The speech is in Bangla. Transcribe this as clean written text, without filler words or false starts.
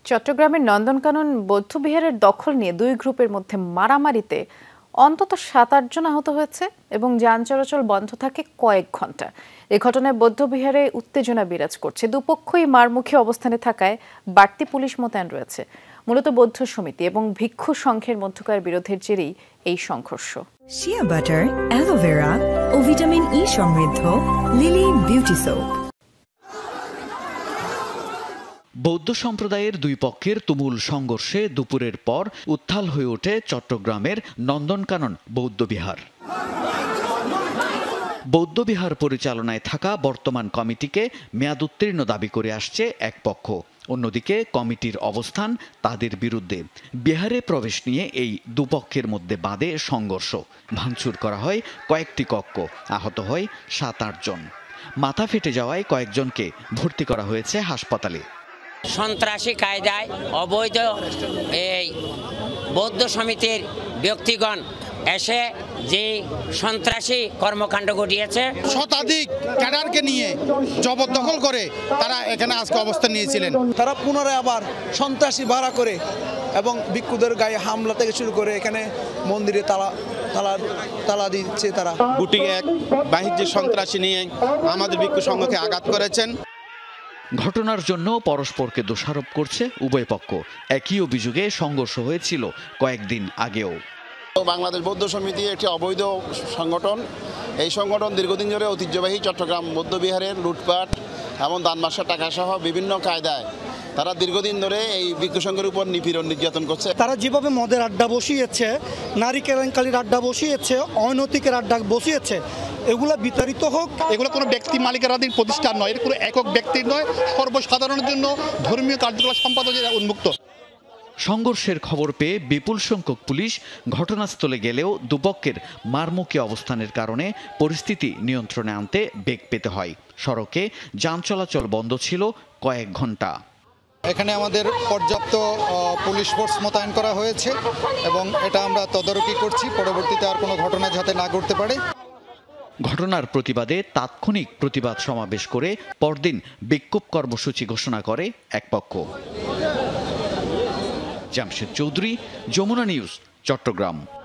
চট্টগ্রামের নন্দনকানন বৌদ্ধবিহারের দখল নিয়ে দুই গ্রুপের মধ্যে মারামারিতে অন্তত ৭-৮ জন আহত হয়েছে এবং যান চলাচল বন্ধ থাকে কয়েক ঘন্টা। এ ঘটনায় বৌদ্ধবিহারে উত্তেজনা বিরাজ করছে। দুপক্ষই মারমুখী অবস্থানে থাকায় বাড়তি পুলিশ মোতায়েন রয়েছে। মূলত বৌদ্ধ সমিতি এবং ভিক্ষু সংঘের মধ্যকার বিরোধের জেরেই এই সংঘর্ষ। শিয়া বাটার, অ্যালোভেরা ও ভিটামিন ই সমৃদ্ধ লিলি বিউটি সোপ। বৌদ্ধ সম্প্রদায়ের দুই পক্ষের তুমুল সংঘর্ষে দুপুরের পর উত্তাল হয়ে ওঠে চট্টগ্রামের নন্দনকানন বৌদ্ধবিহার। বৌদ্ধবিহার পরিচালনায় থাকা বর্তমান কমিটিকে মেয়াদোত্তীর্ণ দাবি করে আসছে এক পক্ষ, অন্যদিকে কমিটির অবস্থান তাদের বিরুদ্ধে। বিহারে প্রবেশ নিয়ে এই দুপক্ষের মধ্যে বাধে সংঘর্ষ, ভাঙচুর করা হয় কয়েকটি কক্ষ, আহত হয় ৭-৮ জন। মাথা ফেটে যাওয়ায় কয়েকজনকে ভর্তি করা হয়েছে হাসপাতালে। সন্ত্রাসী কায়দায় অবৈধ এই বৌদ্ধ সমিতির ব্যক্তিগণ এসে যে সন্ত্রাসী কর্মকাণ্ড ঘটিয়েছে, শতাধিক ক্যাডারকে নিয়ে জবরদখল করে তারা এখানে আজকে অবস্থান নিয়েছিলেন। তারা পুনরায় আবার সন্ত্রাসী ভাড়া করে এবং ভিক্ষুদের গায়ে হামলা থেকে শুরু করে এখানে মন্দিরে তালা দিচ্ছে। তারা গুটি এক বাণিজ্য সন্ত্রাসী নিয়ে আমাদের ভিক্ষু সংঘকে আঘাত করেছেন। ঘটনার জন্য পরস্পরকে দোষারোপ করছে উভয় পক্ষ। একই অভিযোগে সংঘর্ষ হয়েছিল কয়েকদিন আগেও। বাংলাদেশ বৌদ্ধ সমিতি একটি অবৈধ সংগঠন। এই সংগঠন দীর্ঘদিন ধরে ঐতিহ্যবাহী চট্টগ্রাম বৌদ্ধবিহারের লুটপাট এবং দানমাসা টাকা সহ বিভিন্ন কায়দায় তারা দীর্ঘদিন ধরে এই ভিক্ষু সংঘের উপর নিপীড়ন নির্যাতন করছে। তারা যেভাবে মদের আড্ডা বসিয়েছে, নারী কেলেঙ্কারির আড্ডা বসিয়েছে, অনৈতিকের আড্ডা বসিয়েছে, এগুলো বিতাড়িত হোক। এগুলো কোনো ব্যক্তি মালিকানাধীন প্রতিষ্ঠান নয়, এটা কোনো একক ব্যক্তির নয়, সর্বসাধারণের জন্য ধর্মীয় কার্যকলাপ সম্পাদনের উন্মুক্ত। সংঘর্ষের খবর পেয়ে বিপুল সংখ্যক পুলিশ ঘটনাস্থলে গেলেও দুপক্ষের মারমুখী অবস্থানের কারণে পরিস্থিতি নিয়ন্ত্রণে আনতে বেগ পেতে হয়। সড়কে যান চলাচল বন্ধ ছিল কয়েক ঘন্টা। এখানে আমাদের পর্যাপ্ত পুলিশ ফোর্স মোতায়েন করা হয়েছে এবং এটা আমরা তদারকি করছি, পরবর্তীতে আর কোনো ঘটনা যাতে না ঘটতে পারে। ঘটনার প্রতিবাদে তাৎক্ষণিক প্রতিবাদ সমাবেশ করে পরদিন বিক্ষোভ কর্মসূচি ঘোষণা করে এক পক্ষ। জামশেদ চৌধুরী, যমুনা নিউজ, চট্টগ্রাম।